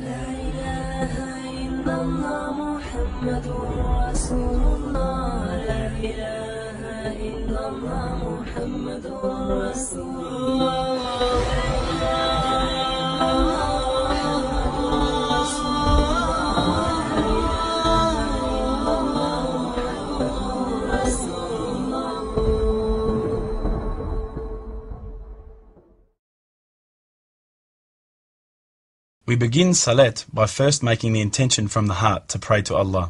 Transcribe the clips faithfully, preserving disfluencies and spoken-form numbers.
لا إله إلا الله محمد رسول الله. لا إله إلا الله محمد رسول الله. We begin Salat by first making the intention from the heart to pray to Allah.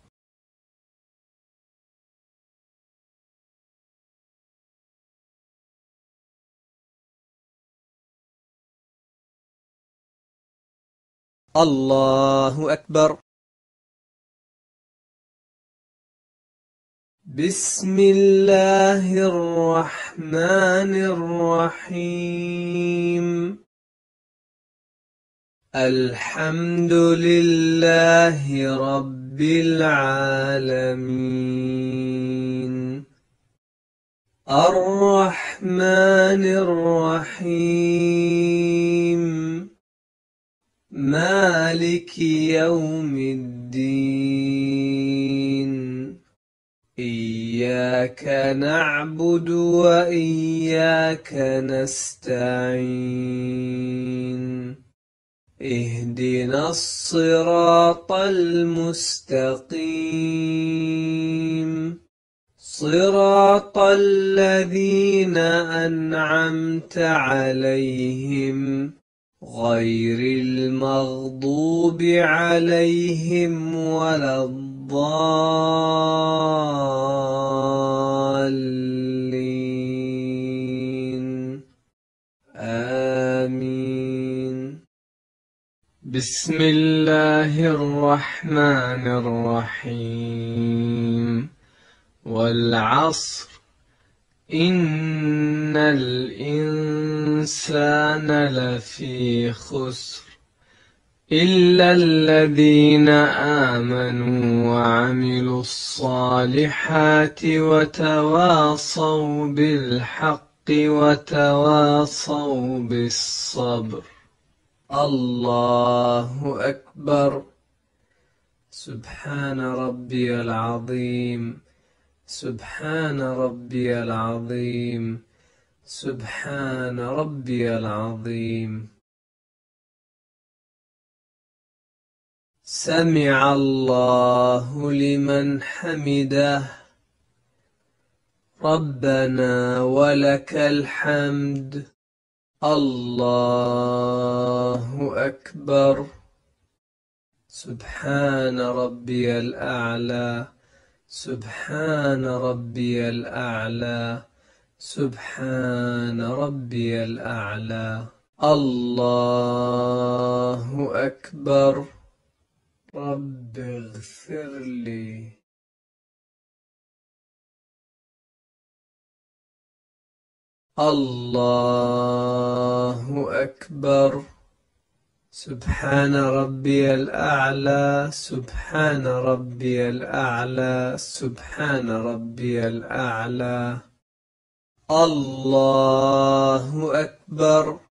الله أكبر. بسم الله الرحمن الرحيم. الحمد لله رب العالمين. الرحمن الرحيم. مالك يوم الدين. إياك نعبد وإياك نستعين. اهدنا الصراط المستقيم. صراط الذين أنعمت عليهم غير المغضوب عليهم ولا الضالين. آمين. بسم الله الرحمن الرحيم. والعصر إن الإنسان لفي خسر إلا الذين آمنوا وعملوا الصالحات وتواصوا بالحق وتواصوا بالصبر. الله أكبر. سبحان ربي العظيم. سبحان ربي العظيم. سبحان ربي العظيم. سمع الله لمن حمده. ربنا ولك الحمد. الله أكبر. سبحان ربي الأعلى. سبحان ربي الأعلى. سبحان ربي الأعلى. الله أكبر. رب اغفر لي. الله أكبر. سبحان ربي الأعلى. سبحان ربي الأعلى. سبحان ربي الأعلى. الله أكبر.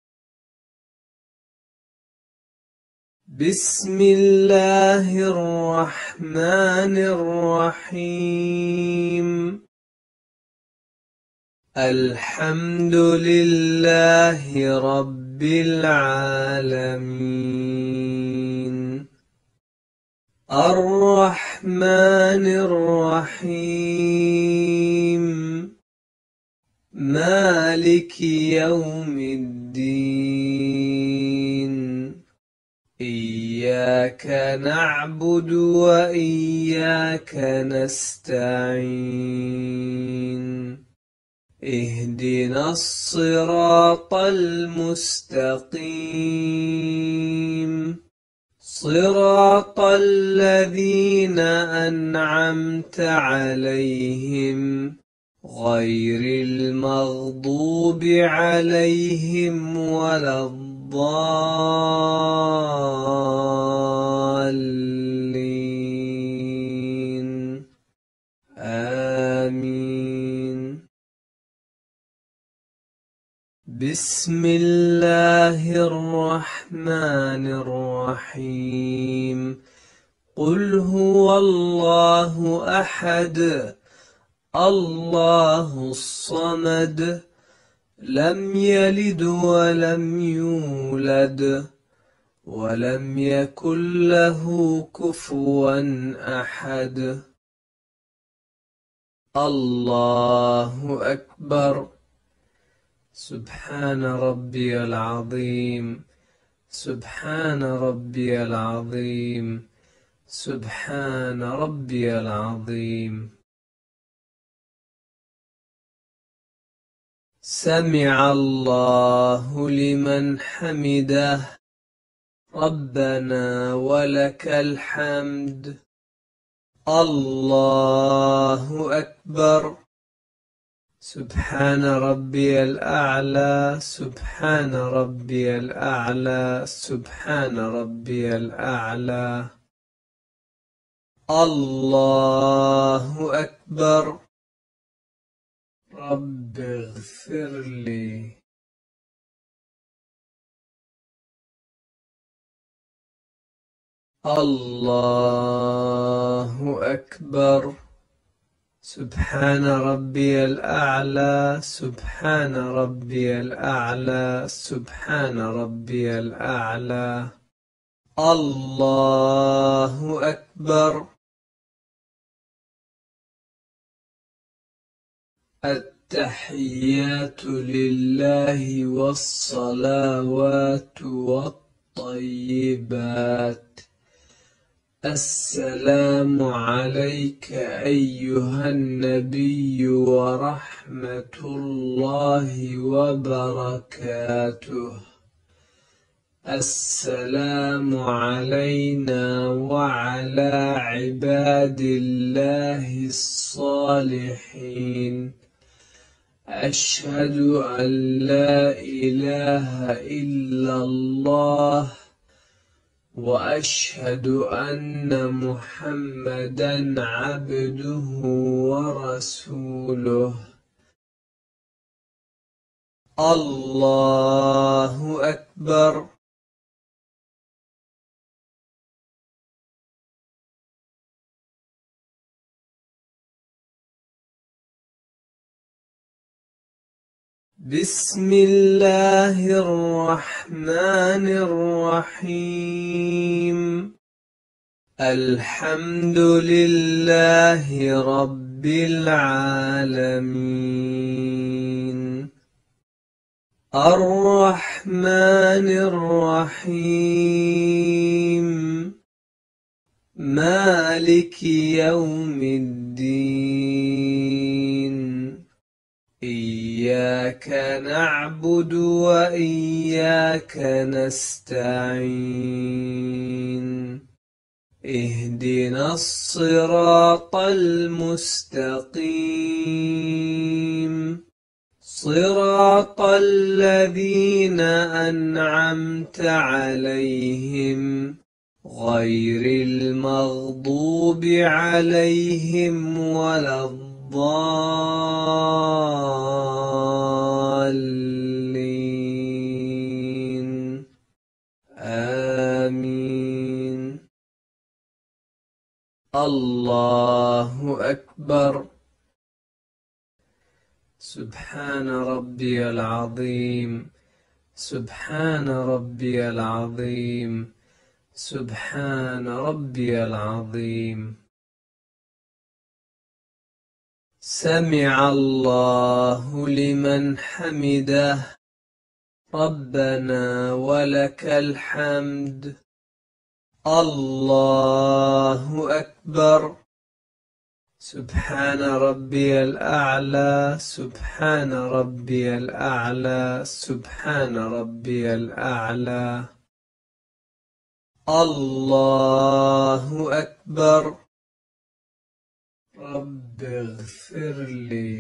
بسم الله الرحمن الرحيم. الحمد لله رب العالمين. الرحمن الرحيم. مالك يوم الدين. إياك نعبد وإياك نستعين. اهدنا الصراط المستقيم. صراط الذين أنعمت عليهم غير المغضوب عليهم ولا الضالين. آمين. بسم الله الرحمن الرحيم قل هو الله أحد الله الصمد لم يلد ولم يولد ولم يكن له كفوا أحد الله أكبر سبحان ربي العظيم سبحان ربي العظيم سبحان ربي العظيم سمع الله لمن حمده ربنا ولك الحمد الله أكبر سبحان ربي الأعلى سبحان ربي الأعلى سبحان ربي الأعلى الله أكبر رب اغفر لي الله أكبر سبحان ربي الأعلى سبحان ربي الأعلى سبحان ربي الأعلى الله أكبر التحيات لله والصلوات والطيبات السلام عليك أيها النبي ورحمة الله وبركاته السلام علينا وعلى عباد الله الصالحين أشهد أن لا إله إلا الله وأشهد أن محمدًا عبده ورسوله الله أكبر بسم الله الرحمن الرحيم الحمد لله رب العالمين الرحمن الرحيم مالك يوم الدين إياك نعبد وإياك نستعين اهدنا الصراط المستقيم صراط الذين أنعمت عليهم غير المغضوب عليهم ولا الضالين آمين الله أكبر سبحان ربي العظيم سبحان ربي العظيم سبحان ربي العظيم سمع الله لمن حمده ربنا ولك الحمد الله أكبر سبحان ربي الأعلى سبحان ربي الأعلى سبحان ربي الأعلى الله أكبر رب اغفر لي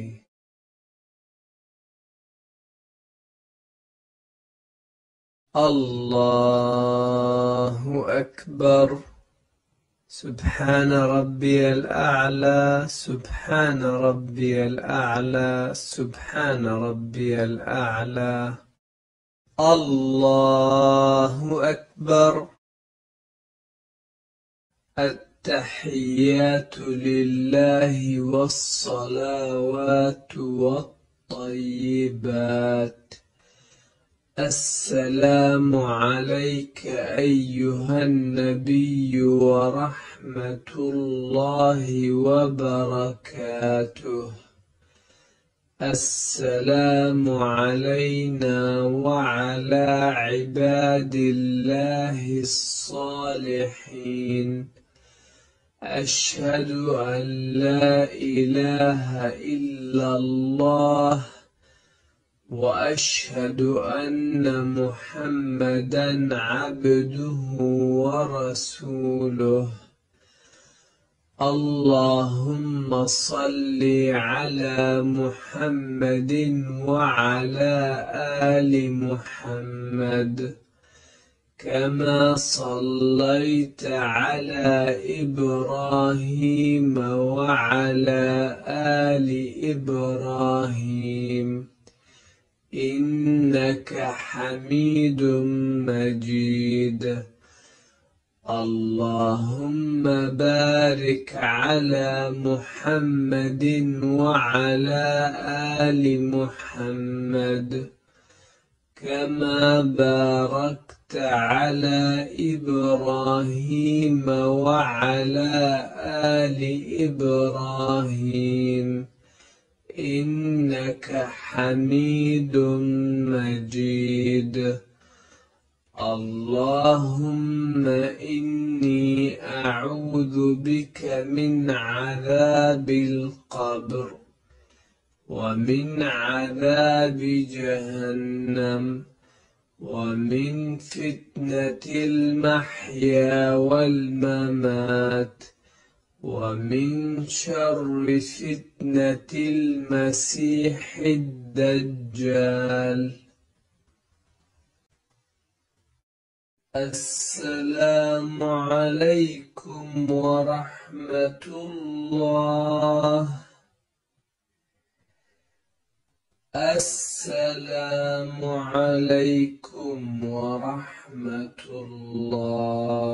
الله أكبر سبحان ربي الأعلى سبحان ربي الأعلى سبحان ربي الأعلى الله أكبر. التحيات لله والصلوات والطيبات. السلام عليك أيها النبي ورحمة الله وبركاته. السلام علينا وعلى عباد الله الصالحين. أشهد أن لا إله إلا الله وأشهد أن محمدًا عبده ورسوله. اللهم صل على محمد وعلى آل محمد كما صليت على إبراهيم وعلى آل إبراهيم إنك حميد مجيد. اللهم بارك على محمد وعلى آل محمد كما باركت على إبراهيم وعلى آل إبراهيم إنك حميد مجيد. اللهم إني أعوذ بك من عذاب القبر ومن عذاب جهنم ومن فتنة المحيا والممات ومن شر فتنة المسيح الدجال. السلام عليكم ورحمة الله. السلام عليكم ورحمة الله.